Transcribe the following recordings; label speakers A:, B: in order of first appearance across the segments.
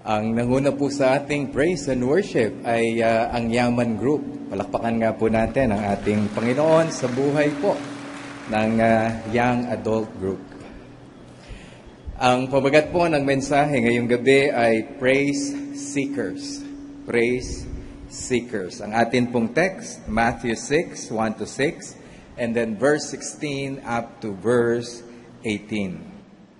A: Ang nanguna po sa ating praise and worship ay ang Yaman Group. Palakpakan nga po natin ang ating Panginoon sa buhay po ng Young Adult Group. Ang pamagat po ng mensahe ngayong gabi ay Praise Seekers. Praise Seekers. Ang atin pong text, Matthew 6, 1-6, and then verse 16 up to verse 18.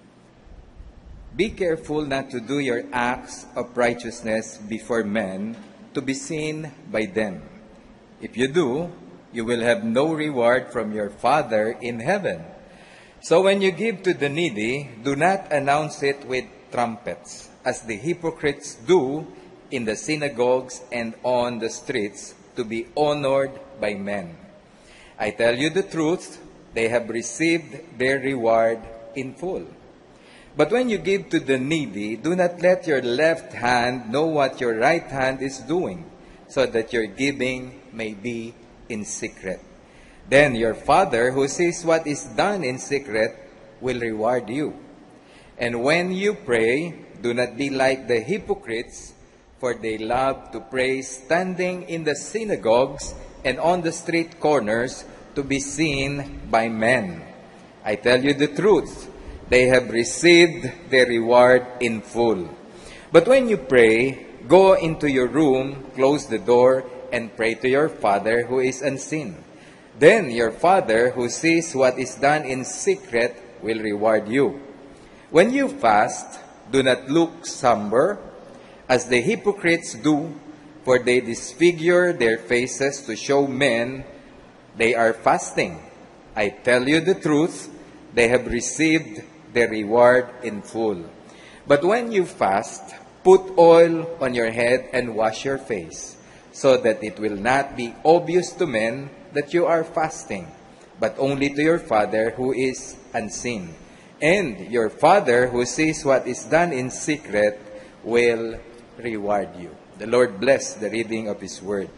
A: Be careful not to do your acts of righteousness before men to be seen by them. If you do, you will have no reward from your Father in heaven. So when you give to the needy, do not announce it with trumpets, as the hypocrites do in the synagogues and on the streets, to be honored by men. I tell you the truth, they have received their reward in full. But when you give to the needy, do not let your left hand know what your right hand is doing, so that your giving may be in secret. Then your Father, who sees what is done in secret, will reward you. And when you pray, do not be like the hypocrites, for they love to pray standing in the synagogues and on the street corners to be seen by men. I tell you the truth, they have received their reward in full. But when you pray, go into your room, close the door, and pray to your Father who is unseen. Then your Father who sees what is done in secret will reward you. When you fast, do not look somber, as the hypocrites do, for they disfigure their faces to show men they are fasting. I tell you the truth, they have received their reward in full. But when you fast, put oil on your head and wash your face, so that it will not be obvious to men that you are fasting, but only to your Father who is unseen. And your Father who sees what is done in secret will reward you. The Lord bless the reading of His Word.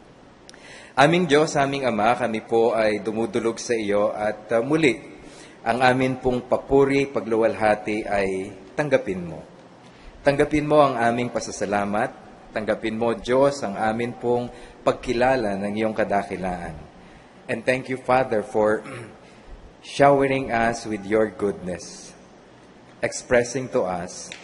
A: Aming Diyos, aming Ama, kami po ay dumudulog sa iyo at muli, ang amin pong papuri, pagluwalhati ay tanggapin mo. Tanggapin mo ang aming pasasalamat. Tanggapin mo, Diyos, ang amin pong pagkilala ng iyong kadakilaan. And thank you, Father, for showering us with your goodness, expressing to us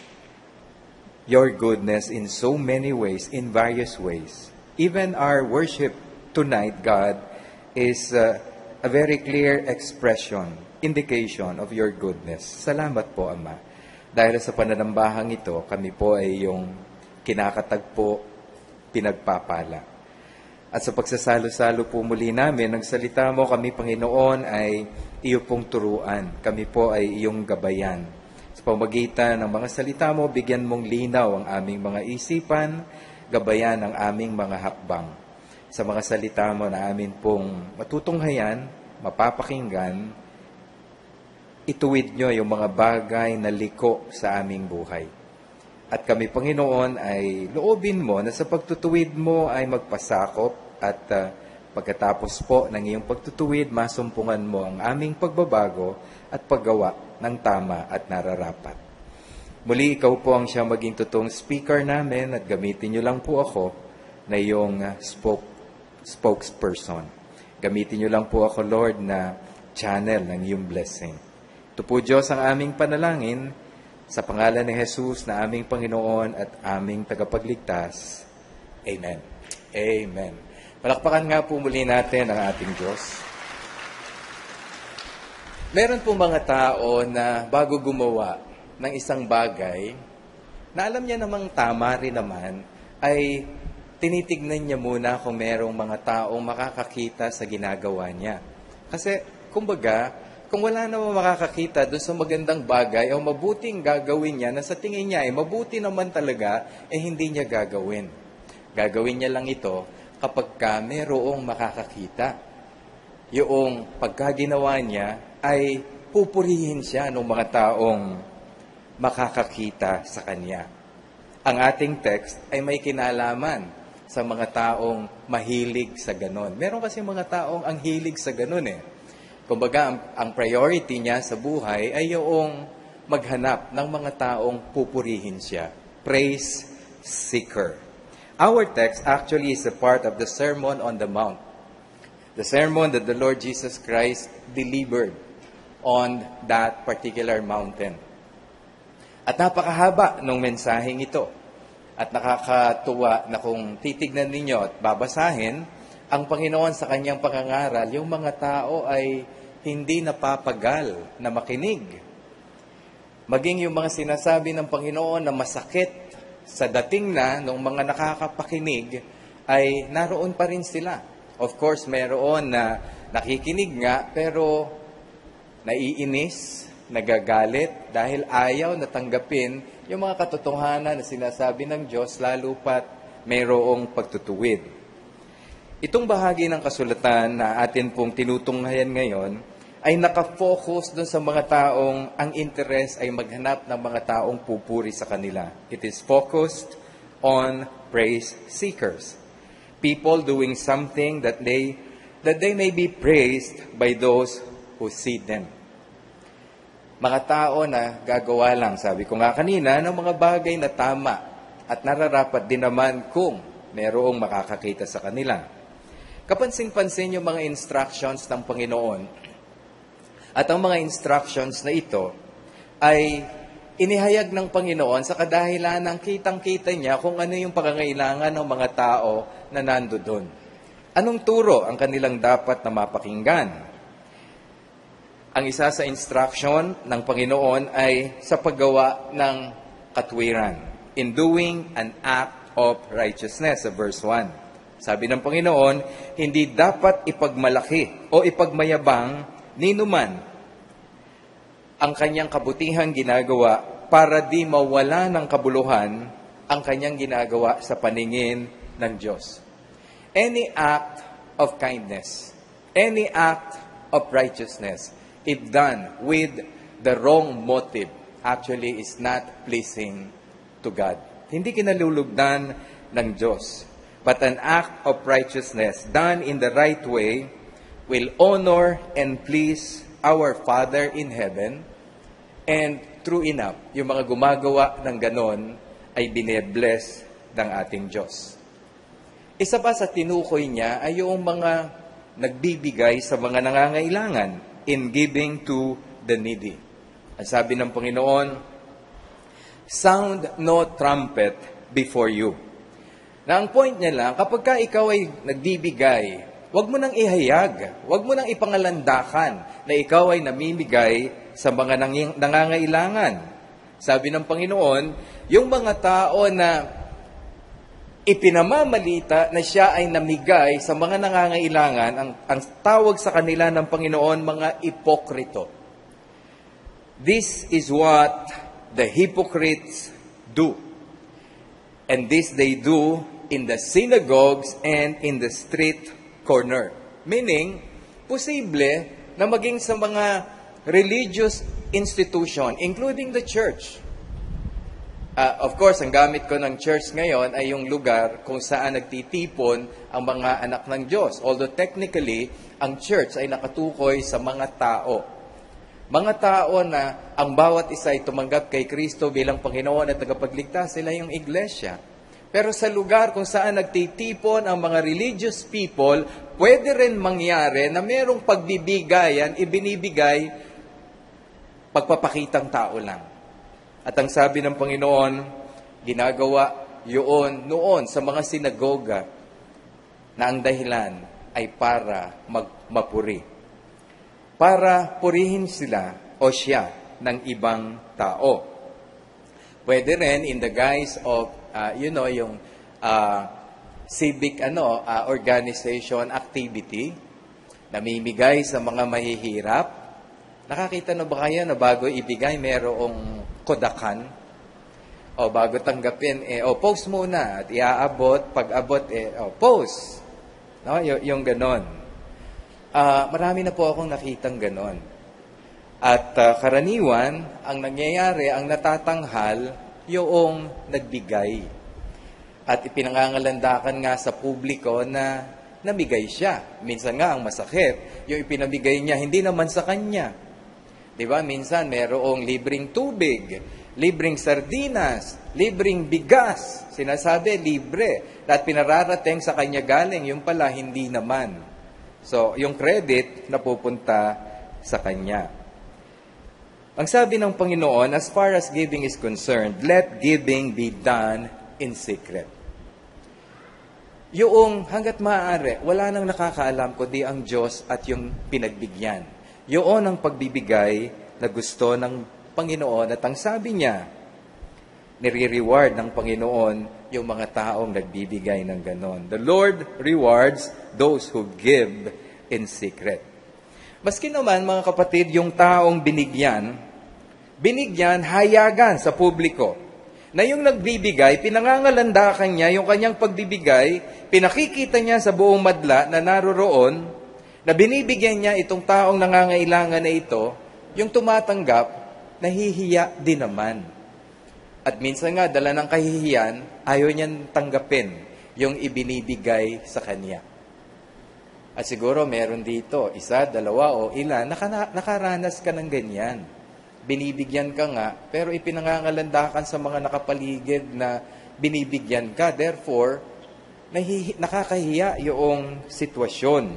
A: your goodness in so many ways, in various ways. Even our worship tonight, God, is a very clear expression, indication of your goodness. Salamat po, Ama. Dahil sa pananambahang ito, kami po ay yung kinakatagpo, pinagpapala. At sa pagsasalo-salo po muli namin, ng salita mo kami, Panginoon, ay iyo pong turuan. Kami po ay iyong gabayan. Sa pamagitan ng mga salita mo, bigyan mong linaw ang aming mga isipan, gabayan ang aming mga hakbang. Sa mga salita mo na amin pong matutunghayan, mapapakinggan, ituwid nyo yung mga bagay na liko sa aming buhay. At kami, Panginoon, ay loobin mo na sa pagtutuwid mo ay magpasakop at pagkatapos po ng iyong pagtutuwid, masumpungan mo ang aming pagbabago at paggawa ng tama at nararapat. Muli, ikaw po ang siya maging totoong speaker namin at gamitin nyo lang po ako na iyong spokesperson. Gamitin nyo lang po ako, Lord, na channel ng iyong blessing. Ito po, Diyos, ang aming panalangin sa pangalan ni Jesus na aming Panginoon at aming tagapagligtas. Amen. Amen. Palakpakan nga po muli natin ang ating Diyos. Meron po mga tao na bago gumawa ng isang bagay, na alam niya namang tama rin naman, ay tinitignan niya muna kung merong mga taong makakakita sa ginagawa niya. Kasi, kumbaga, kung wala namang makakakita doon sa magandang bagay o mabuting gagawin niya na sa tingin niya ay mabuti naman talaga, hindi niya gagawin. Gagawin niya lang ito kapag mayroong makakakita. Yung pagkaginawa niya ay pupurihin siya ng mga taong makakakita sa kanya. Ang ating text ay may kinalaman sa mga taong mahilig sa ganon. Meron kasi mga taong ang hilig sa ganon Kumbaga, ang priority niya sa buhay ay yung maghanap ng mga taong pupurihin siya. praise seeker. Our text actually is a part of the Sermon on the Mount. The sermon that the Lord Jesus Christ delivered on that particular mountain. At napakahaba ng mensaheng ito. At nakakatuwa na kung titignan ninyo at babasahin, ang Panginoon sa kanyang pangangaral, yung mga tao ay hindi napapagal na makinig. Maging yung mga sinasabi ng Panginoon na masakit sa dating na ng mga nakakapakinig, ay naroon pa rin sila. Of course, meron na nakikinig nga, pero naiinis, nagagalit, dahil ayaw na tanggapin yung mga katotohanan na sinasabi ng Diyos, lalo pat mayroong pagtutuwid. Itong bahagi ng kasulatan na atin pong tinutunghayan ngayon ay nakafocus doon sa mga taong ang interest ay maghanap ng mga taong pupuri sa kanila. It is focused on praise seekers. People doing something that they may be praised by those who see them. Mga tao na gagawa lang, sabi ko nga kanina, ng mga bagay na tama at nararapat din naman kung mayroong makakakita sa kanila. Kapansin-pansin yung mga instructions ng Panginoon. At ang mga instructions na ito ay inihayag ng Panginoon sa kadahilan ng kitang-kita niya kung ano yung pangangailangan ng mga tao na nandoon. Anong turo ang kanilang dapat na mapakinggan? Ang isa sa instruction ng Panginoon ay sa paggawa ng katwiran, in doing an act of righteousness, sa verse 1. Sabi ng Panginoon, hindi dapat ipagmalaki o ipagmayabang ninuman ang kanyang kabutihang ginagawa para di mawala ng kabuluhan ang kanyang ginagawa sa paningin ng Diyos. Any act of kindness, any act of righteousness, if done with the wrong motive, actually is not pleasing to God. Hindi kinalulugdan ng Diyos. But an act of righteousness done in the right way will honor and please our Father in heaven. And true enough, yung mga gumagawa ng ganon ay bine-bless ng ating Diyos. Isa pa sa tinukoy niya ay yung mga nagbibigay sa mga nangangailangan in giving to the needy. Ang sabi ng Panginoon, sound no trumpet before you. Na ang point niya lang, kapag ka ikaw ay nagbibigay, huwag mo nang ihayag, huwag mo nang ipangalandakan na ikaw ay namimigay sa mga nangangailangan. Sabi ng Panginoon, yung mga tao na ipinamamalita na siya ay namigay sa mga nangangailangan, ang tawag sa kanila ng Panginoon, mga ipokrito. This is what the hypocrites do. And this they do in the synagogues and in the street corner. Meaning, posible na maging sa mga religious institution, including the church. Of course, ang gamit ko ng church ngayon ay yung lugar kung saan nagtitipon ang mga anak ng Diyos. Although technically, ang church ay nakatukoy sa mga tao. Mga tao na ang bawat isa ay tumanggap kay Kristo bilang Panginoon at tagapagligtas, sila yung iglesia. Pero sa lugar kung saan nagtitipon ang mga religious people, pwede rin mangyari na merong pagbibigayan, ibinibigay, pagpapakitang tao lang. At ang sabi ng Panginoon, ginagawa yun noon sa mga sinagoga na ang dahilan ay para mapuri. Para purihin sila o siya ng ibang tao. Pwede rin in the guise of, yung civic organization activity, namimigay sa mga mahihirap. Nakakita na ba kayo na bago ibigay, merong kodakan? O bago tanggapin, post muna at iaabot, pag-abot, post. No? Yung ganon. Marami na po akong nakitang ganon. At karaniwan, ang nangyayari, ang natatanghal, yung nagbigay. At ipinangangalandakan nga sa publiko na namigay siya. Minsan nga ang masakit, yung ipinabigay niya, hindi naman sa kanya. Diba? Minsan merong libreng tubig, libreng sardinas, libreng bigas. Sinasabi, libre. At pinararating sa kanya galing, yung pala, hindi naman. So, yung credit napupunta sa kanya. Ang sabi ng Panginoon, as far as giving is concerned, let giving be done in secret. Yung hanggat maaari, wala nang nakakaalam kundi ang Diyos at yung pinagbigyan. Yun ang pagbibigay na gusto ng Panginoon at ang sabi niya, nire-reward ng Panginoon yung mga taong nagbibigay ng ganon. The Lord rewards those who give in secret. Maski naman, mga kapatid, yung taong binigyan hayagan sa publiko. Na yung nagbibigay, pinangangalandakan niya yung kanyang pagbibigay, pinakikita niya sa buong madla na naroroon, na binibigyan niya itong taong nangangailangan na ito, yung tumatanggap, nahihiya din naman. At minsan nga, dala ng kahihiyan, ayaw niyan tanggapin yung ibinibigay sa kanya. At siguro meron dito, isa, dalawa o ilan, nakaranas ka ng ganyan. Binibigyan ka nga, pero ipinangangalandakan sa mga nakapaligid na binibigyan ka. Therefore, nakakahiya yung sitwasyon.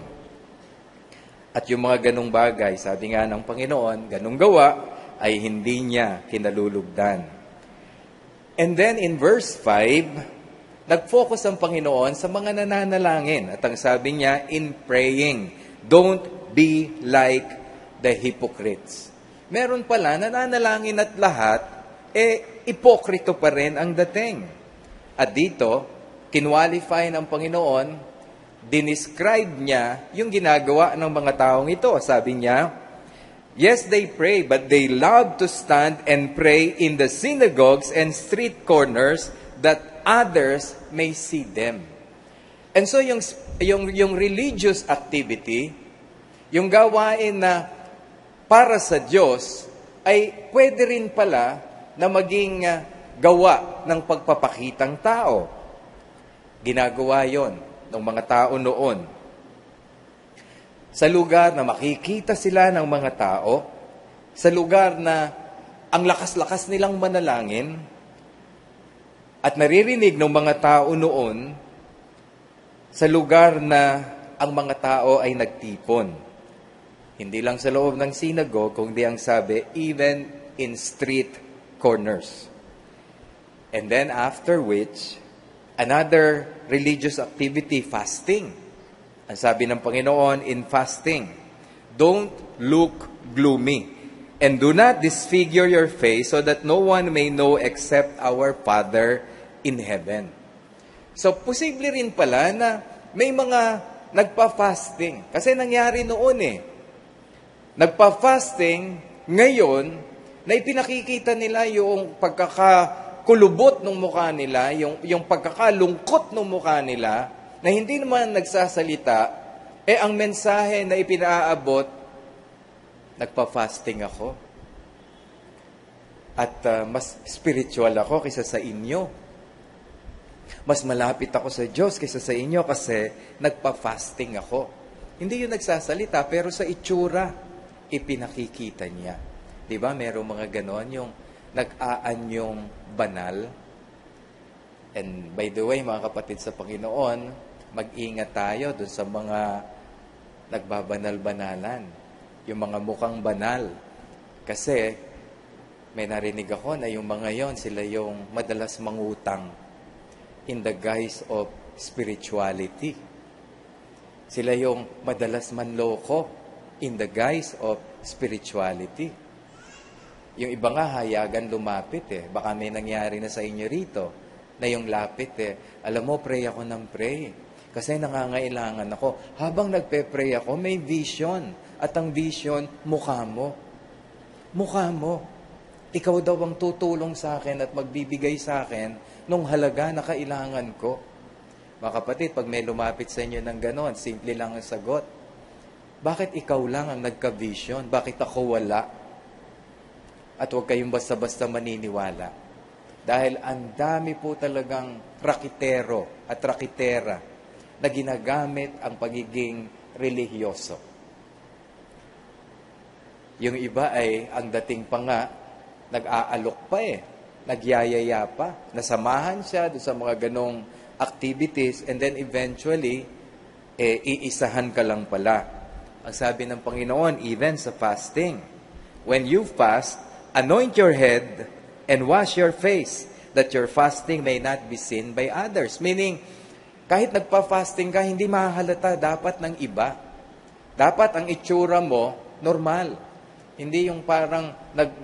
A: At yung mga ganong bagay, sabi nga ng Panginoon, ganong gawa ay hindi niya kinalulugdan. And then in verse 5, nag-focus ang Panginoon sa mga nananalangin. At ang sabi niya, in praying, don't be like the hypocrites. Meron pala, nananalangin at lahat, ipokrito pa rin ang dating. At dito, kinwalify ng Panginoon, dinescribe niya yung ginagawa ng mga taong ito. Sabi niya, yes, they pray, but they love to stand and pray in the synagogues and street corners that others may see them. And so yung religious activity, yung gawain na para sa Diyos, ay pwede rin pala na maging gawa ng pagpapakitang tao. Ginagawa yon ng mga tao noon. Sa lugar na makikita sila ng mga tao, sa lugar na ang lakas-lakas nilang manalangin, at naririnig ng mga tao noon, sa lugar na ang mga tao ay nagtipon. Hindi lang sa loob ng sinagogue, kundi ang sabi, even in street corners. And then after which, another religious activity, fasting. Ang sabi ng Panginoon in fasting, don't look gloomy, and do not disfigure your face so that no one may know except our Father in heaven. So, posible rin pala na may mga nagpa-fasting. Kasi nangyari noon Nagpa-fasting, ngayon, na ipinakikita nila yung pagkakakulubot ng mukha nila, yung pagkakalungkot ng mukha nila, na hindi naman nagsasalita, ang mensahe na ipinaabot, nagpa-fasting ako. At mas spiritual ako kaysa sa inyo. Mas malapit ako sa Diyos kaysa sa inyo kasi nagpa-fasting ako. Hindi yung nagsasalita, pero sa itsura, ipinakikita niya. Diba? Merong mga ganon, yung nag-aanyong banal. And by the way, mga kapatid sa Panginoon, mag-ingat tayo dun sa mga nagbabanal-banalan. Yung mga mukhang banal. Kasi, may narinig ako na yung mga yon, sila yung madalas mangutang in the guise of spirituality. Sila yung madalas manloko in the guise of spirituality. Yung iba nga hayagan lumapit Baka may nangyari na sa inyo rito na yung lapit alam mo, pray ako ng pray. Kasi nangangailangan ako. Habang nagpe-pray ako, may vision. At ang vision, mukha mo. Mukha mo. Ikaw daw ang tutulong sa akin at magbibigay sa akin nung halaga na kailangan ko. Mga kapatid, pag may lumapit sa inyo ng ganon, simple lang ang sagot. Bakit ikaw lang ang nagka-vision? Bakit ako wala? At huwag kayong basta-basta maniniwala. Dahil ang dami po talagang rakitero at rakitera na ginagamit ang pagiging relihiyoso. Yung iba ay, ang dating pa nga, nag-aalok pa nagyayaya pa, nasamahan siya doon sa mga ganong activities, and then eventually, iisahan ka lang pala. Ang sabi ng Panginoon, even sa fasting, when you fast, anoint your head and wash your face, that your fasting may not be seen by others. Meaning, kahit nagpa-fasting ka, hindi mahahalata dapat ng iba. Dapat ang itsura mo, normal. Hindi yung parang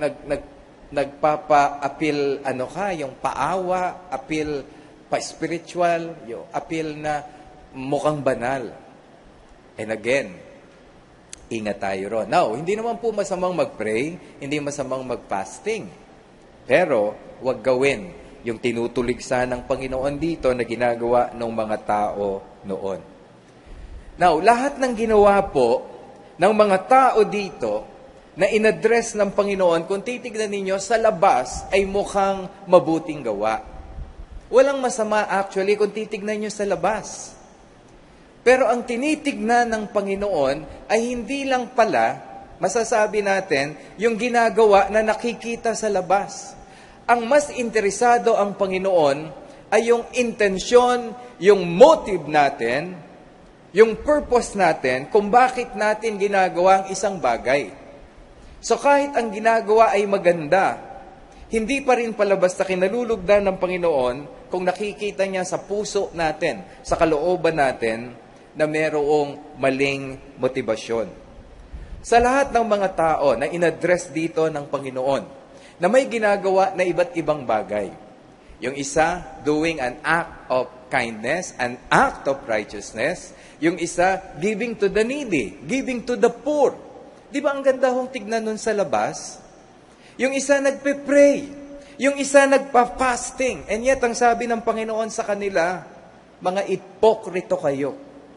A: nagpapa-appeal, yung paawa, appeal pa-spiritual, yung appeal na mukhang banal. And again, ingat tayo ron. Now, hindi naman po masamang mag-pray, hindi masamang mag-fasting. Pero, wag gawin yung tinutuligsa ng Panginoon dito na ginagawa ng mga tao noon. Now, lahat ng ginawa po ng mga tao dito na inaddress ng Panginoon, kung titignan ninyo, sa labas ay mukhang mabuting gawa. Walang masama actually kung titignan nyo sa labas. Pero ang tinitignan ng Panginoon ay hindi lang pala, masasabi natin, yung ginagawa na nakikita sa labas. Ang mas interesado ang Panginoon ay yung intensyon, yung motive natin, yung purpose natin, kung bakit natin ginagawa ang isang bagay. So kahit ang ginagawa ay maganda, hindi pa rin palabas na kinalulugdan ng Panginoon kung nakikita niya sa puso natin, sa kalooban natin, na mayroong maling motibasyon. Sa lahat ng mga tao na inaddress dito ng Panginoon, na may ginagawa na iba't ibang bagay. Yung isa, doing an act of kindness, an act of righteousness. Yung isa, giving to the needy, giving to the poor. Di ba ang ganda hong tignan nun sa labas? Yung isa nagpe-pray. Yung isa nagpa-fasting. And yet, ang sabi ng Panginoon sa kanila, mga ipokrito kayo.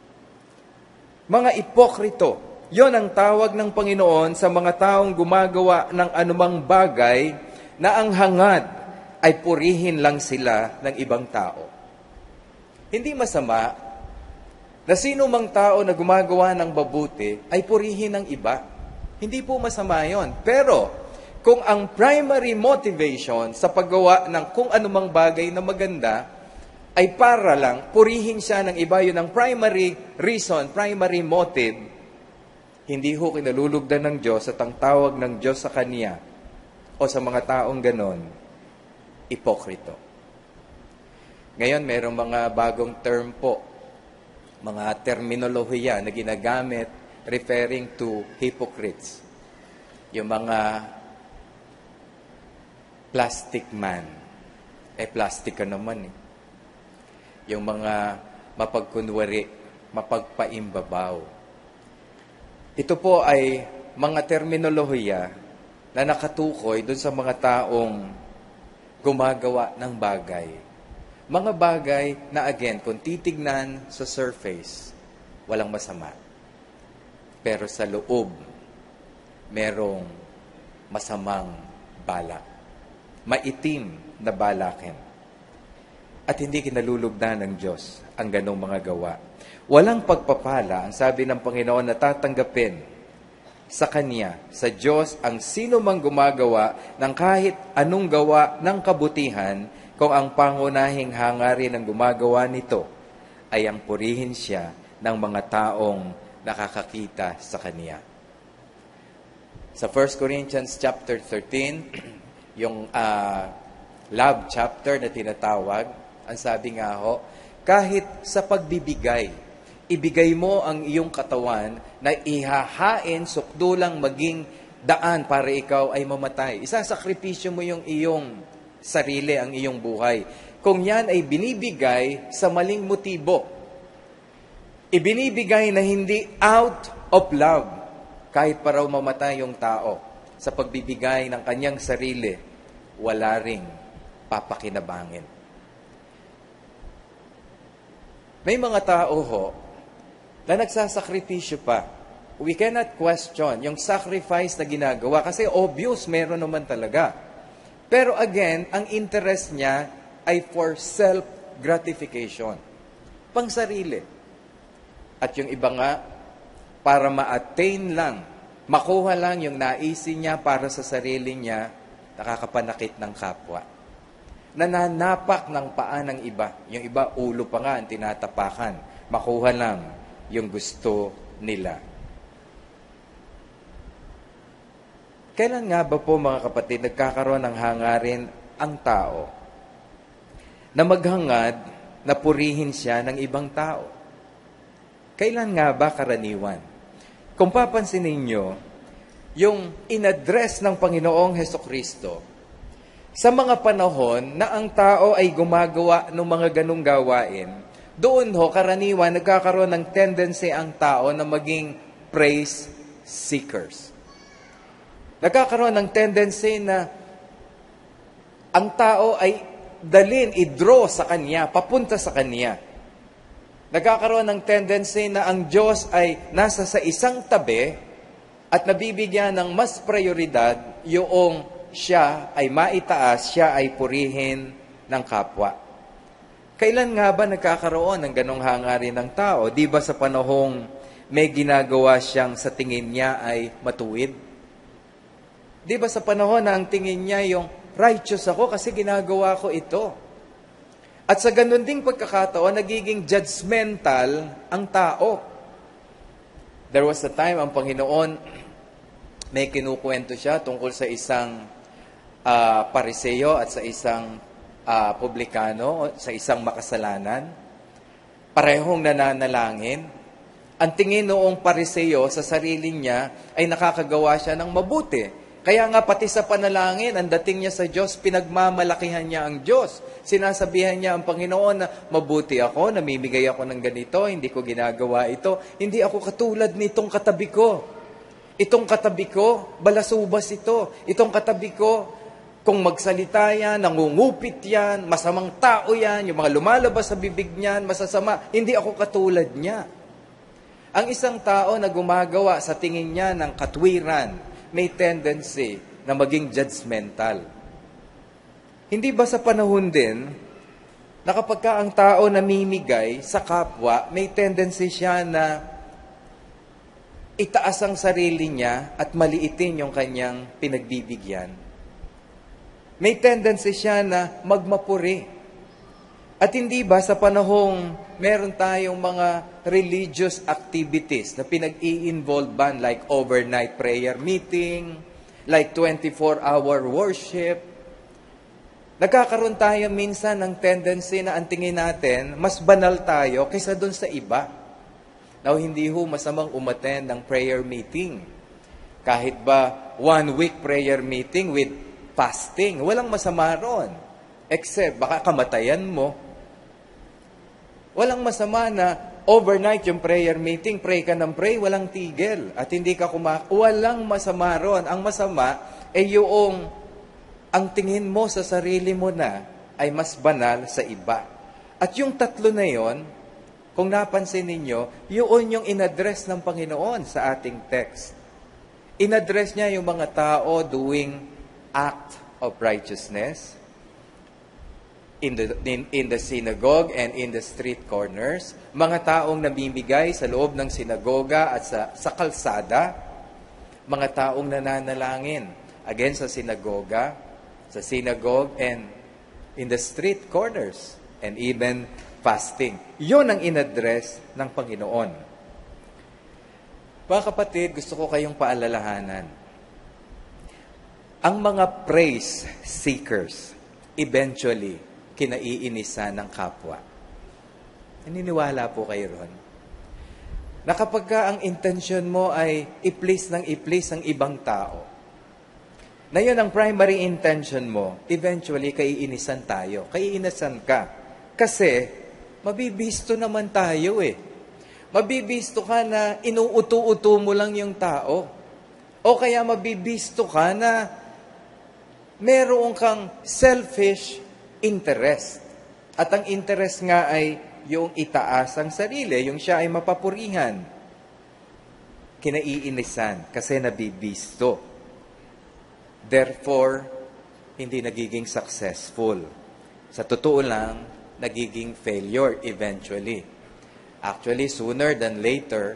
A: Mga ipokrito. Yon ang tawag ng Panginoon sa mga taong gumagawa ng anumang bagay na ang hangad ay purihin lang sila ng ibang tao. Hindi masama na sino mang tao na gumagawa ng mabuti ay purihin ng iba. Hindi po masama yon. Pero, kung ang primary motivation sa paggawa ng kung anumang bagay na maganda ay para lang purihin siya ng iba, yun ang primary reason, primary motive, hindi ho kinalulugdan ng Diyos at ang tawag ng Diyos sa Kanya o sa mga taong ganon, ipokrito. Ngayon, mayroong mga bagong term po, mga terminolohiya na ginagamit referring to hypocrites. Yung mga plastic man. Plastic ka naman eh. Yung mga mapagkunwari, mapagpaimbabaw. Ito po ay mga terminolohiya na nakatukoy dun sa mga taong gumagawa ng bagay. Mga bagay na again, kung titignan sa surface, walang masama. Pero sa loob, merong masamang balak. Maitim na balakin. At hindi kinalulugdan ng Diyos ang ganong mga gawa. Walang pagpapala, ang sabi ng Panginoon, na tatanggapin sa Kanya, sa Diyos, ang sino mang gumagawa ng kahit anong gawa ng kabutihan kung ang pangunahing hangarin ng gumagawa nito ay ang purihin siya ng mga taong nakakakita sa Kanya. Sa 1 Corinthians chapter 13, yung love chapter na tinatawag, ang sabi nga ho, kahit sa pagbibigay, ibigay mo ang iyong katawan na ihahain, sukdulang maging daan para ikaw ay mamatay. Isasakripisyo mo yung iyong sarili, ang iyong buhay. Kung yan ay binibigay sa maling motibo, ibinibigay na hindi out of love, kahit para mamatay yung tao, sa pagbibigay ng kanyang sarili, wala ring papakinabangin. May mga tao ho, na nagsasakripisyo pa. We cannot question yung sacrifice na ginagawa kasi obvious, meron naman talaga. Pero again, ang interest niya ay for self-gratification. Pang sarili. At yung iba nga, para ma-attain lang, makuha lang yung naisin niya para sa sarili niya, nakakapanakit ng kapwa. Nananapak ng paa ng iba. Yung iba, ulo pa nga ang tinatapakan. Makuha lang yung gusto nila. Kailan nga ba po mga kapatid, nagkakaroon ng hangarin ang tao na maghangad na purihin siya ng ibang tao? Kailan nga ba karaniwan? Kung papansin ninyo, yung in-address ng Panginoong Hesukristo sa mga panahon na ang tao ay gumagawa ng mga ganong gawain, doon karaniwan nagkakaroon ng tendency ang tao na maging praise seekers. Nagkakaroon ng tendency na ang tao ay i-draw sa kanya, papunta sa kanya. Nagkakaroon ng tendency na ang Diyos ay nasa sa isang tabi at nabibigyan ng mas prioridad yung siya ay maitaas, siya ay purihin ng kapwa. Kailan nga ba nagkakaroon ng ganong hangarin ng tao? Di ba sa panahong may ginagawa siyang sa tingin niya ay matuwid? Di ba sa panahon na ang tingin niya yung righteous ako kasi ginagawa ko ito? At sa ganun ding pagkakataon, nagiging judgmental ang tao. There was a time ang Panginoon, may kinukwento siya tungkol sa isang pariseo at sa isang publikano, sa isang makasalanan. Parehong nananalangin. Ang tingin noong pariseo sa sarili niya ay nakakagawa siya ng mabuti. Kaya nga pati sa panalangin, ang dating niya sa Diyos, pinagmamalakihan niya ang Diyos. Sinasabihan niya ang Panginoon na mabuti ako, namimigay ako ng ganito, hindi ko ginagawa ito. Hindi ako katulad nitong katabi ko. Itong katabi ko, balasubas ito. Itong katabi ko, kung magsalita yan, nangungupit yan, masamang tao yan, yung mga lumalabas sa bibig niyan, masasama. Hindi ako katulad niya. Ang isang tao na gumagawa sa tingin niya ng katwiran, may tendency na maging judgmental. Hindi ba sa panahon din, na kapag ka ang tao namimigay sa kapwa, may tendency siya na itaas ang sarili niya at maliitin yung kanyang pinagbibigyan. May tendency siya na magmapuri. At hindi ba sa panahong meron tayong mga religious activities na pinag-i-involvean like overnight prayer meeting, like 24-hour worship, nagkakaroon tayo minsan ng tendency na ang tingin natin, mas banal tayo kaysa doon sa iba. Now, hindi masamang umattend ng prayer meeting. Kahit ba 1 week prayer meeting with fasting, walang masama ron. Except, baka kamatayan mo. Walang masama na overnight yung prayer meeting, pray ka ng pray, walang tigil. At hindi ka walang masama ron. Ang masama ay yung ang tingin mo sa sarili mo na ay mas banal sa iba. At yung tatlo na yon, kung napansin ninyo, yun yung in-address ng Panginoon sa ating text. In-address niya yung mga tao doing act of righteousness, in the synagogue and in the street corners, mga taong namimigay sa loob ng sinagoga at sa kalsada, mga taong nananalangin, again sa synagogue and in the street corners, and even fasting. Yun ang in-address ng Panginoon. Mga kapatid, gusto ko kayong paalalahanan. Ang mga praise seekers, eventually, kinaiinisan ng kapwa. Naniniwala po kayo ron? Na kapag ang intention mo ay i-please ang ibang tao, na yun ang primary intention mo, eventually, kaiinisan tayo. Kaiinisan ka. Kasi, mabibisto naman tayo eh. Mabibisto ka na inuuto-uto mo lang yung tao. O kaya mabibisto ka na meron kang selfish interest. At ang interest nga ay yung itaas ang sarili, yung siya ay mapapurihan. Kinaiinisan kasi nabibisto. Therefore, hindi nagiging successful. Sa totoo lang, nagiging failure eventually. Actually, sooner than later,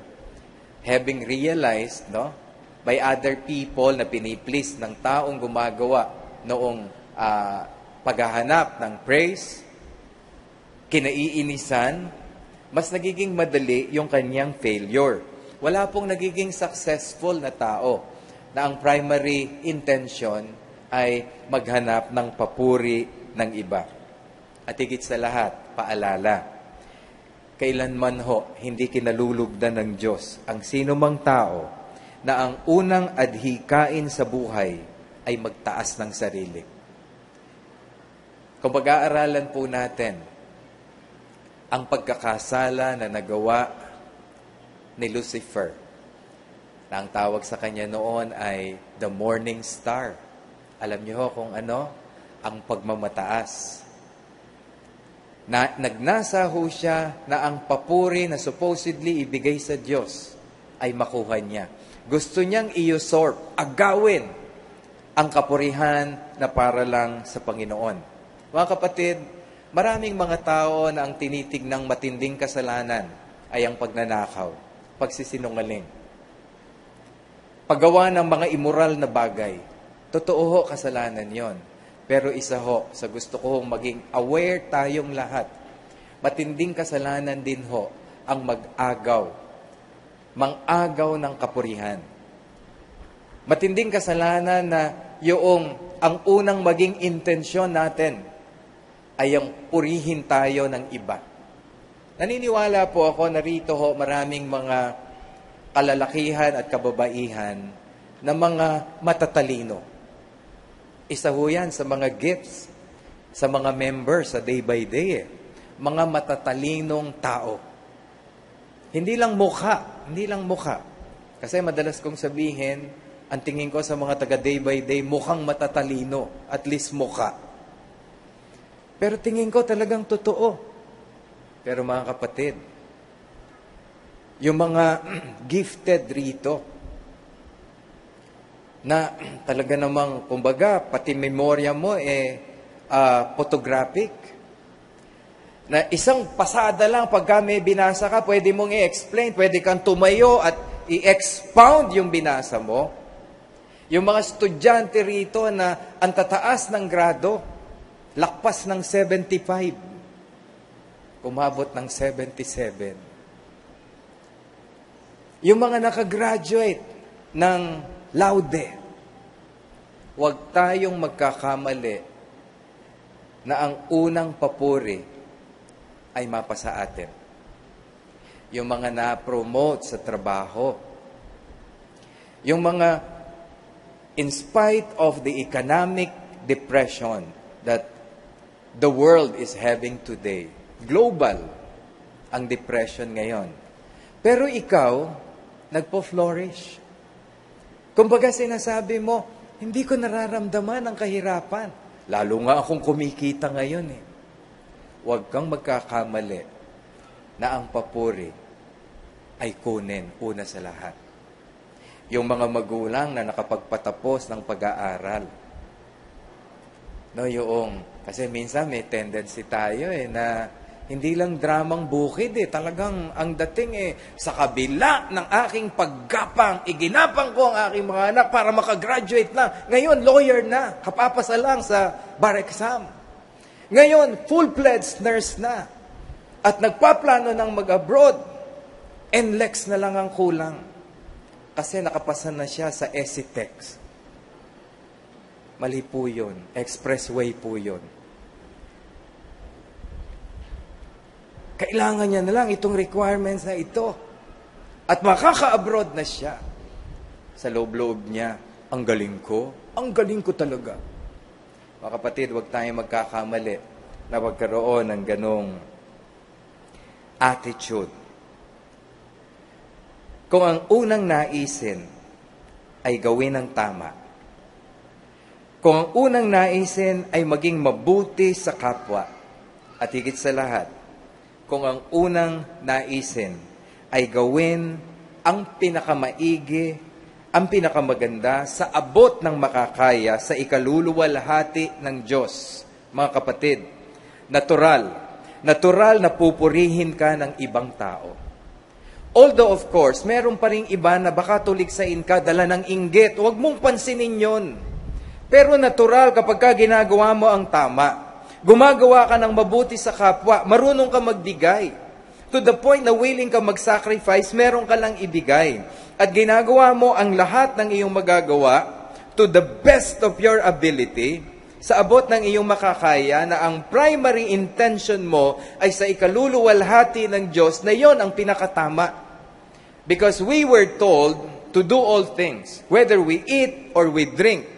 A: having realized by other people na piniplease ng taong gumagawa noong paghahanap ng praise, kinaiinisan, mas nagiging madali yung kanyang failure. Wala pong nagiging successful na tao na ang primary intention ay maghanap ng papuri ng iba. At higit sa lahat, paalala, kailanman ho, hindi kinalulugdan ng Diyos ang sino mang tao na ang unang adhikain sa buhay ay magtaas ng sarili. Kung pag-aaralan po natin ang pagkakasala na nagawa ni Lucifer, na ang tawag sa kanya noon ay the morning star. Alam niyo ho kung ano? Ang pagmamataas. Nagnasa ho siya na ang papuri na supposedly ibigay sa Diyos ay makuha niya. Gusto niyang i-usurp, agawin ang kapurihan na para lang sa Panginoon. Mga kapatid, maraming mga tao na ang tinitignang matinding kasalanan ay ang pagnanakaw, pagsisinungaling, paggawa ng mga immoral na bagay. Totoo ho, kasalanan yon. Pero isa ho, sa gusto ko maging aware tayong lahat, matinding kasalanan din ho ang mag-agaw ng kapurihan. Matinding kasalanan na ang unang maging intensyon natin ay ang purihin tayo ng iba. Naniniwala po ako na rito ho maraming mga kalalakihan at kababaihan na mga matatalino. Isa ho yan sa mga gifts sa mga members sa day by day. Mga matatalinong tao. Hindi lang mukha. Kasi madalas kong sabihin, ang tingin ko sa mga taga day by day, mukhang matatalino, at least mukha. Pero tingin ko talagang totoo. Pero mga kapatid, yung mga gifted rito, na talaga namang, kumbaga, pati memorya mo photographic. Na isang pasada lang, pagka may binasa ka, pwede mong i-explain, pwede kang tumayo at i-expound yung binasa mo. Yung mga estudyante rito na ang tataas ng grado, lakpas ng 75, umabot ng 77. Yung mga nakagraduate ng laude, huwag tayong magkakamali na ang unang papuri ay mapasa atin. Yung mga na-promote sa trabaho, yung mga in spite of the economic depression that the world is having today, global ang depression ngayon. Pero ikaw, nagpo-flourish. Kumbaga sinasabi mo, hindi ko nararamdaman ang kahirapan. Lalo nga akong kumikita ngayon eh. Huwag kang magkakamali na ang papuri ay kunin una sa lahat. Yung mga magulang na nakapagpatapos ng pag-aaral. Kasi minsan may tendency tayo na hindi lang dramang bukid talagang ang dating sa kabila ng aking paggapang, iginapang ko ang aking mga anak para makagraduate na. Ngayon, lawyer na, kapapasa lang sa bar exam. Ngayon, full-fledged nurse na. At nagpaplano ng mag-abroad. NLEX na lang ang kulang. Kasi nakapasa na siya sa ECTEX. Mali po yun. Expressway po yun. Kailangan niya na lang itong requirements na ito. At makaka-abroad na siya. Sa loob-loob niya, ang galing ko talaga. Mga kapatid, huwag tayong magkakamali na magkaroon ng ganong attitude. Kung ang unang naisin ay gawin ng tama, kung ang unang naisin ay maging mabuti sa kapwa, at higit sa lahat, kung ang unang naisin ay gawin ang pinakamaigi, ang pinakamaganda sa abot ng makakaya sa ikaluluwalhati ng Diyos. Mga kapatid, natural na pupurihin ka ng ibang tao. Although of course, meron pa ring iba na baka tuliksain ka, dala ng inggit. Huwag mong pansinin yon. Pero natural kapag ka ginagawa mo ang tama, gumagawa ka ng mabuti sa kapwa, marunong ka magbigay. To the point na willing ka mag-sacrifice, meron ka lang ibigay. At ginagawa mo ang lahat ng iyong magagawa to the best of your ability, sa abot ng iyong makakaya, na ang primary intention mo ay sa ikaluluwalhati ng Diyos, na yon ang pinakatama. Because we were told to do all things, whether we eat or we drink,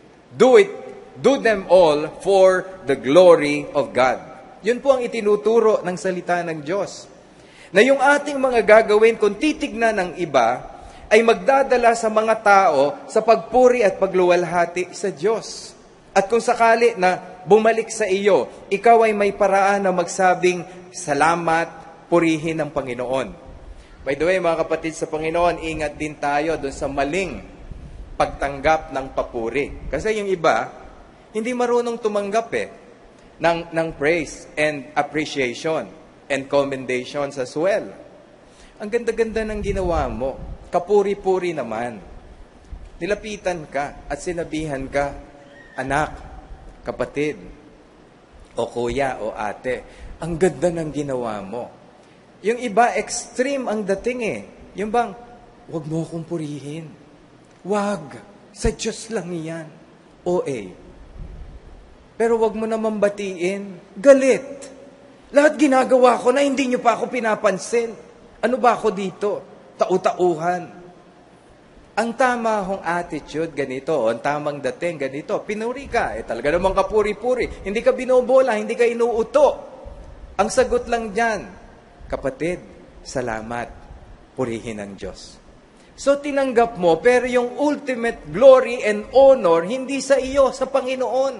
A: do them all for the glory of God. Yun po ang itinuturo ng salita ng Diyos. Na yung ating mga gagawin, kung titignan ng iba, ay magdadala sa mga tao sa pagpuri at pagluwalhati sa Diyos. At kung sakali na bumalik sa iyo, ikaw ay may paraan na magsabing, salamat, purihin ng Panginoon. By the way, mga kapatid sa Panginoon, ingat din tayo doon sa maling pagtanggap ng papuri. Kasi yung iba, hindi marunong tumanggap ng praise and appreciation and commendations as well. Ang ganda-ganda ng ginawa mo. Kapuri-puri naman. Nilapitan ka at sinabihan ka, anak, kapatid, o kuya, o ate, ang ganda ng ginawa mo. Yung iba, extreme ang dating Yung bang, wag mo akong purihin. Wag. Sa Diyos lang yan. OA. Pero wag mo naman batiin. Galit. Lahat ginagawa ko na hindi nyo pa ako pinapansin. Ano ba ako dito? Tau-tauhan. Ang tama hong attitude, ganito. Ang tamang dating, ganito. Pinuri ka. Talaga namang kapuri-puri. Hindi ka binobola, hindi ka inuuto. Ang sagot lang dyan, kapatid, salamat. Purihin ang Diyos. So tinanggap mo, pero yung ultimate glory and honor, hindi sa iyo, sa Panginoon.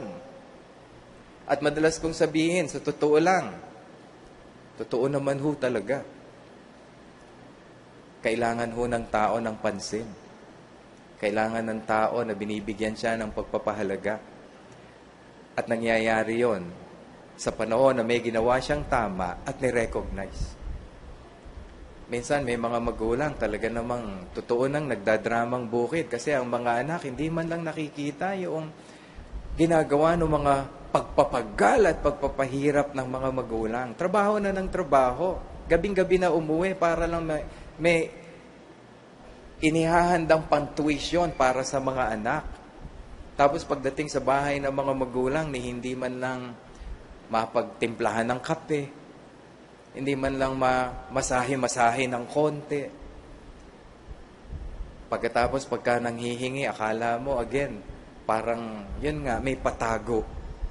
A: At madalas kong sabihin, sa totoo lang, totoo naman ho talaga. Kailangan ho ng tao ng pansin. Kailangan ng tao na binibigyan siya ng pagpapahalaga. At nangyayari yon sa panahon na may ginawa siyang tama at ni-recognize. Minsan may mga magulang talaga namang totoo nang nagdadramang bukid kasi ang mga anak hindi man lang nakikita yung ginagawa ng mga pagpapagal at pagpapahirap ng mga magulang. Trabaho na ng trabaho. Gabing-gabi na umuwi para lang may inihahandang pang-tuition para sa mga anak. Tapos pagdating sa bahay ng mga magulang ni hindi man lang mapagtimplahan ng kape, hindi man lang masahe-masahe ng konti. Pagkatapos pagka nanghihingi, akala mo again, parang yun nga, may patago.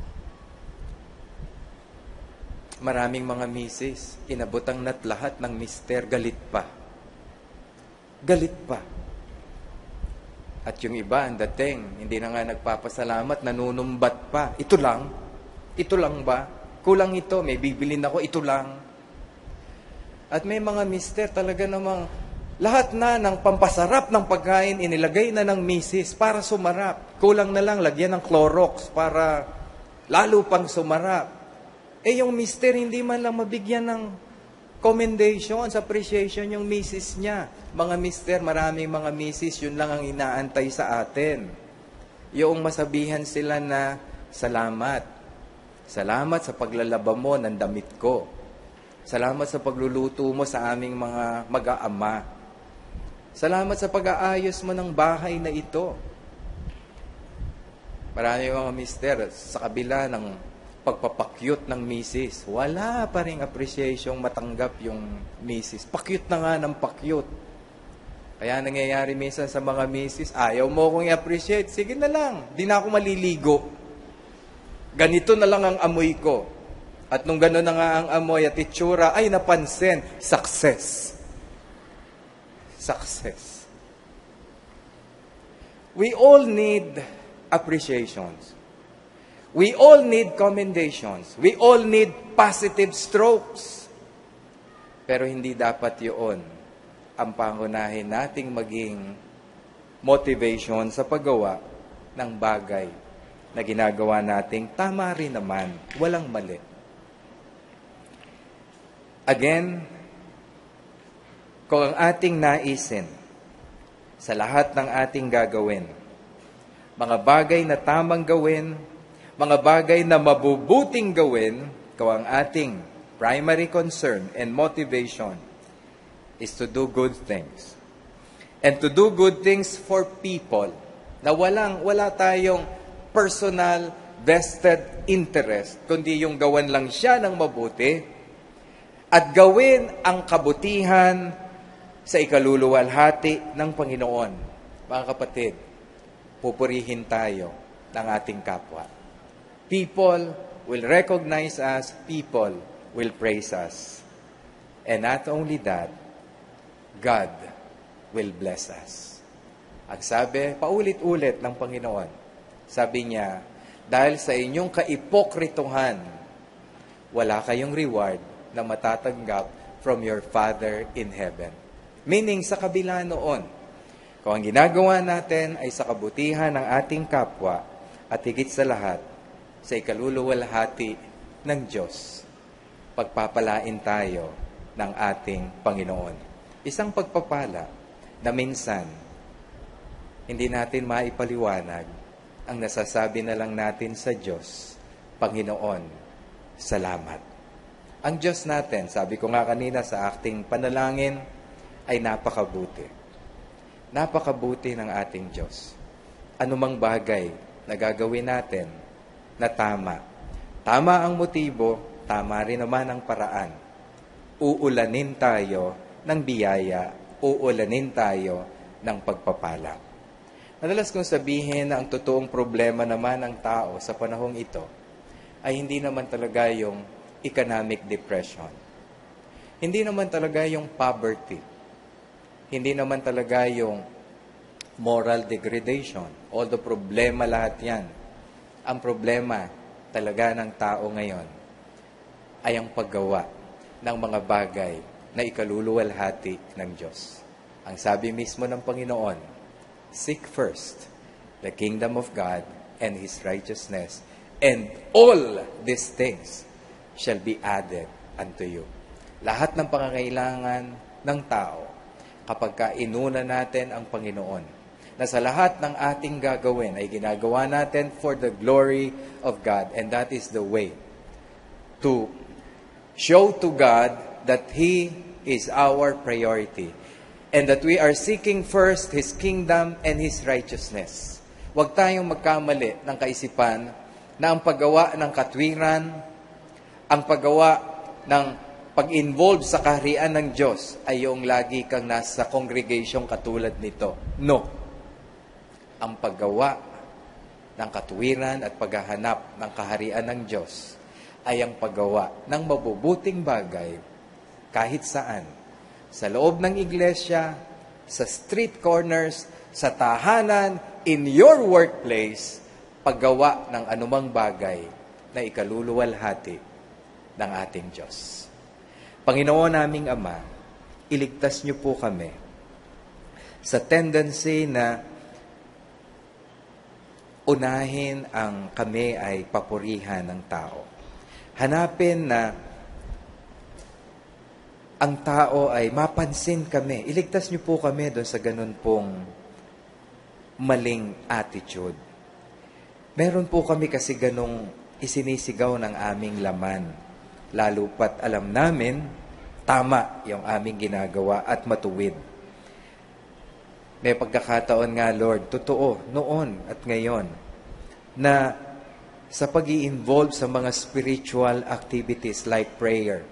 A: Maraming mga misis, inabot ang lahat ng mister, galit pa. Galit pa. At yung iba, ang dating, hindi na nga nagpapasalamat, nanunumbat pa. Ito lang ba? Kulang ito, may bibilin ako, ito lang. At may mga mister talaga namang lahat na ng pampasarap ng pagkain inilagay na ng misis para sumarap. Kulang na lang lagyan ng Clorox para lalo pang sumarap. Yung mister hindi man lang mabigyan ng commendations, appreciation yung misis niya. Mga mister, maraming mga misis, yun lang ang inaantay sa atin. Yung masabihan sila na salamat. Salamat sa paglalaba mo ng damit ko. Salamat sa pagluluto mo sa aming mga mag-aama. Salamat sa pag-aayos mo ng bahay na ito. Marami mga mister, sa kabila ng pagpapakyut ng misis, wala pa rin appreciation matanggap yung misis. Pakyut na nga ng pakyut. Kaya nangyayari minsan sa mga misis, ayaw mo kong i-appreciate, sige na lang, di na ako maliligo. Ganito na lang ang amoy ko. At nung gano'n na nga ang amoy at itsura, ay napansin, success. Success. We all need appreciations. We all need commendations. We all need positive strokes. Pero hindi dapat yun ang pangunahin nating maging motivation sa paggawa ng bagay na ginagawa nating tama rin naman, walang mali. Again, kung ang ating naisin sa lahat ng ating gagawin, mga bagay na tamang gawin, mga bagay na mabubuting gawin, ang ating primary concern and motivation is to do good things. And to do good things for people na wala tayong personal vested interest, kundi yung gawan lang siya ng mabuti at gawin ang kabutihan sa ikaluluwalhati ng Panginoon. Mga kapatid, pupurihin tayo ng ating kapwa. People will recognize us, people will praise us. And not only that, God will bless us. Ang sabi, paulit-ulit ng Panginoon, sabi niya, dahil sa inyong kaipokrituhan, wala kayong reward na matatanggap from your Father in heaven. Meaning, sa kabila noon, kung ang ginagawa natin ay sa kabutihan ng ating kapwa at higit sa lahat, sa ikaluluwalhati ng Diyos, pagpapalain tayo ng ating Panginoon. Isang pagpapala na minsan, hindi natin maipaliwanag ang nasasabi na lang natin sa Diyos, Panginoon, salamat. Ang Diyos natin, sabi ko nga kanina sa ating panalangin, ay napakabuti. Napakabuti ng ating Diyos. Anumang bagay na gagawin natin, na tama. Tama ang motibo, tama rin naman ang paraan. Uulanin tayo ng biyaya, uulanin tayo ng pagpapala. Madalas kong sabihin na ang totoong problema naman ng tao sa panahong ito ay hindi naman talaga yung economic depression. Hindi naman talaga yung poverty. Hindi naman talaga yung moral degradation. Although problema lahat yan. Ang problema talaga ng tao ngayon ay ang paggawa ng mga bagay na ikaluluwalhati ng Diyos. Ang sabi mismo ng Panginoon, seek first the kingdom of God and His righteousness, and all these things shall be added unto you. Lahat ng pangangailangan ng tao, kapag inuna natin ang Panginoon, na sa lahat ng ating gagawin ay ginagawa natin for the glory of God. And that is the way to show to God that He is our priority and that we are seeking first His kingdom and His righteousness. Huwag tayong magkamali ng kaisipan na ang paggawa ng katwiran, ang paggawa ng pag-involve sa kaharian ng Diyos ay yung lagi kang nasa congregation katulad nito. No. Ang paggawa ng katuwiran at paghahanap ng kaharian ng Diyos ay ang paggawa ng mabubuting bagay kahit saan. Sa loob ng iglesia, sa street corners, sa tahanan, in your workplace, paggawa ng anumang bagay na ikaluluwalhati ng ating Diyos. Panginoon naming Ama, iligtas niyo po kami sa tendency na unahin ang kami ay papurihan ng tao. Hanapin na ang tao ay mapansin kami. Iligtas niyo po kami doon sa ganun pong maling attitude. Meron po kami kasi ganung isinisigaw ng aming laman. Lalo pat alam namin, tama yung aming ginagawa at matuwid. May pagkakataon nga, Lord, totoo, noon at ngayon, na sa pag-i-involve sa mga spiritual activities like prayer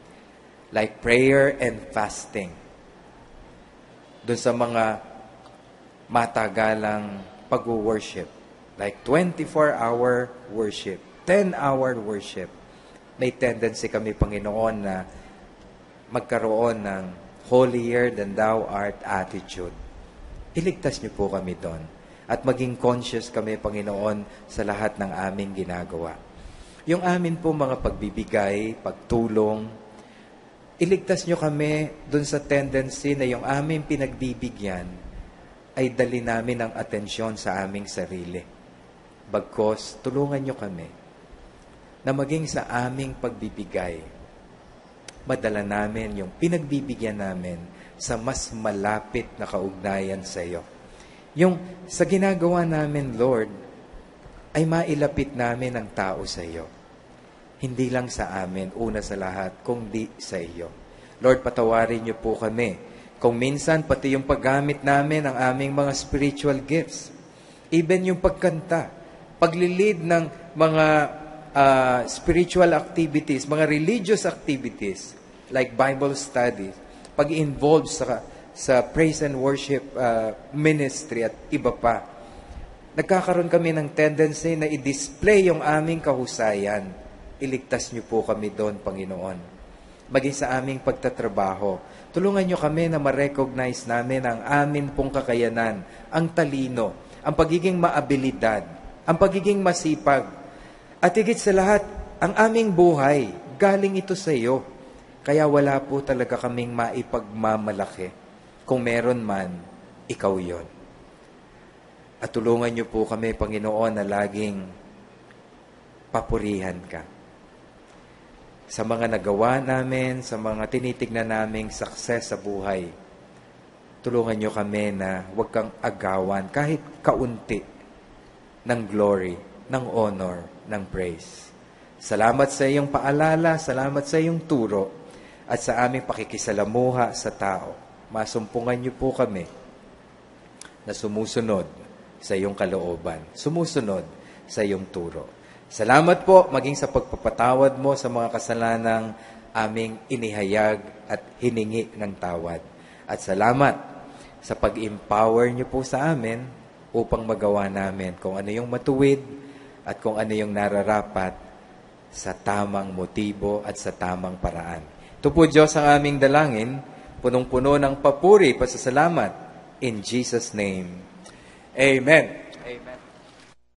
A: and fasting, doon sa mga matagalang pag-worship, like 24-hour worship, 10-hour worship, may tendency kami, Panginoon, na magkaroon ng holier than thou art attitude. Iligtas niyo po kami doon. At maging conscious kami, Panginoon, sa lahat ng aming ginagawa. Yung amin po mga pagbibigay, pagtulong, iligtas niyo kami doon sa tendency na yung aming pinagbibigyan ay dali namin ang atensyon sa aming sarili. Bagkos, tulungan niyo kami na maging sa aming pagbibigay, madala namin yung pinagbibigyan namin sa mas malapit na kaugnayan sa iyo. Yung sa ginagawa namin, Lord, ay mailapit namin ang tao sa iyo. Hindi lang sa amin, una sa lahat, kundi sa iyo. Lord, patawarin niyo po kami. Kung minsan, pati yung paggamit namin ng aming mga spiritual gifts. Even yung pagkanta, paglilid ng mga spiritual activities, mga religious activities, like Bible studies, pag-involve sa praise and worship ministry at iba pa. Nagkakaroon kami ng tendency na i-display yung aming kahusayan. Iligtas niyo po kami doon, Panginoon. Maging sa aming pagtatrabaho, tulungan niyo kami na ma-recognize namin ang amin pong kakayanan, ang talino, ang pagiging maabilidad, ang pagiging masipag, at higit sa lahat, ang aming buhay, galing ito sa iyo. Kaya wala po talaga kaming maipagmamalaki. Kung meron man, ikaw yon. At tulungan niyo po kami, Panginoon, na laging papurihan ka. Sa mga nagawa namin, sa mga tinitignan naming success sa buhay, tulungan niyo kami na huwag kang agawan kahit kaunti ng glory, ng honor, ng praise. Salamat sa iyong paalala, salamat sa iyong turo, at sa aming pakikisalamuha sa tao. Masumpungan niyo po kami na sumusunod sa iyong kalooban, sumusunod sa iyong turo. Salamat po maging sa pagpapatawad mo sa mga kasalanang aming inihayag at hiningi ng tawad. At salamat sa pag-empower niyo po sa amin upang magawa namin kung ano yung matuwid at kung ano yung nararapat sa tamang motibo at sa tamang paraan. Ito po, Diyos, ang aming dalangin, punong-puno ng papuri, pasasalamat, in Jesus' name. Amen. Amen.